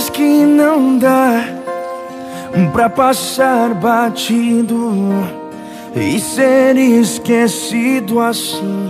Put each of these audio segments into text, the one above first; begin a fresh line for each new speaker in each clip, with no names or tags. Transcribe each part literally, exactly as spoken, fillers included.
coisas que não dá pra passar batido e ser esquecido assim.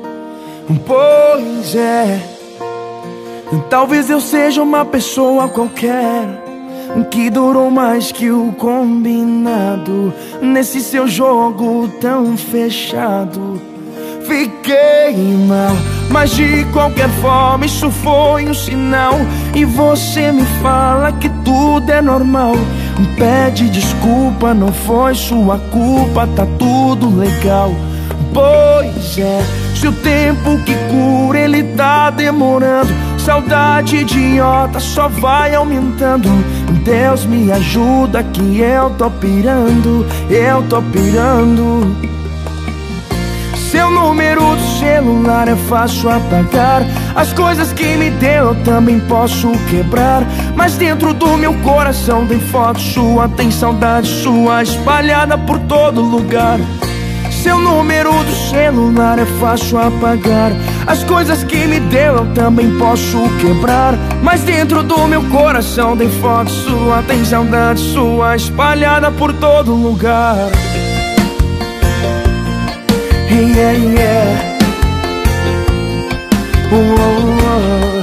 Pois é, talvez eu seja uma pessoa qualquer que durou mais que o combinado nesse seu jogo tão fechado. Fiquei mal, mas de qualquer forma isso foi um sinal. E você me fala que tudo é normal. Pede desculpa, não foi sua culpa, tá tudo legal. Pois é, se o tempo que cura ele tá demorando, saudade idiota só vai aumentando. Deus me ajuda que eu tô pirando, eu tô pirando. Seu número do celular é fácil apagar. As coisas que me deu eu também posso quebrar, mas dentro do meu coração tem foto sua, tem saudade sua espalhada por todo lugar. Seu número do celular é fácil apagar. As coisas que me deu eu também posso quebrar, mas dentro do meu coração tem foto sua, tem saudade sua espalhada por todo lugar. Yeah, yeah. Oh, oh,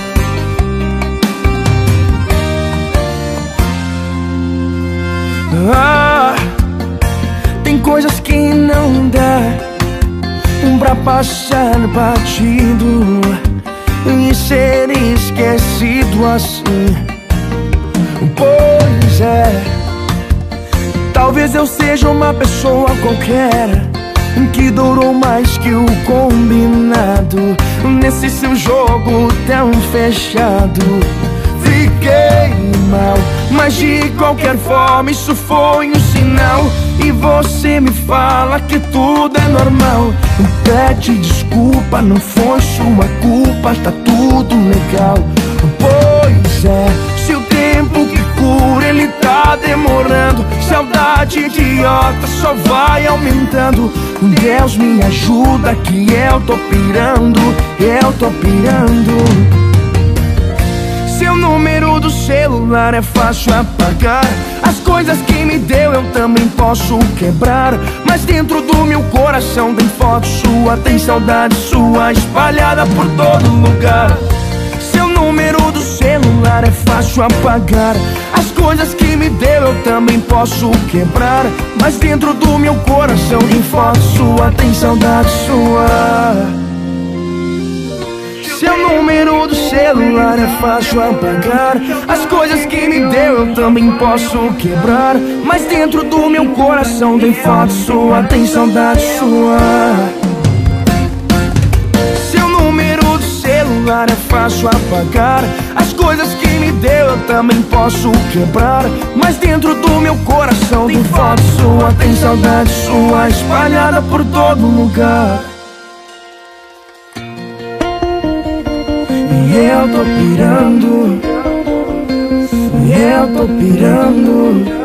oh. Ah, tem coisas que não dá pra passar batido e ser esquecido assim. Pois é, talvez eu seja uma pessoa qualquer que durou mais que o combinado nesse seu jogo tão fechado. Fiquei mal, mas de qualquer forma isso foi um sinal. E você me fala que tudo é normal. Pede desculpa, não foi sua culpa, tá tudo legal. Pois é, se o tempo que cura ele tá demorando, saudade idiota só vai aumentando. Deus me ajuda que eu tô pirando, eu tô pirando. Seu número do celular é fácil apagar. As coisas que me deu eu também posso quebrar, mas dentro do meu coração tem foto sua, tem saudade sua espalhada por todo lugar. Seu número do celular é fácil apagar. As coisas que me deu eu também posso quebrar, mas dentro do meu coração tem foto sua, tem saudade sua. Seu número do celular é fácil apagar. As coisas que me deu eu também posso quebrar, mas dentro do meu coração tem foto sua, tem saudade sua. Seu número do celular é fácil apagar. As coisas que me deu eu também posso quebrar, mas dentro do meu coração tem foto sua, tem saudade sua espalhada por todo lugar. E eu tô pirando, eu tô pirando.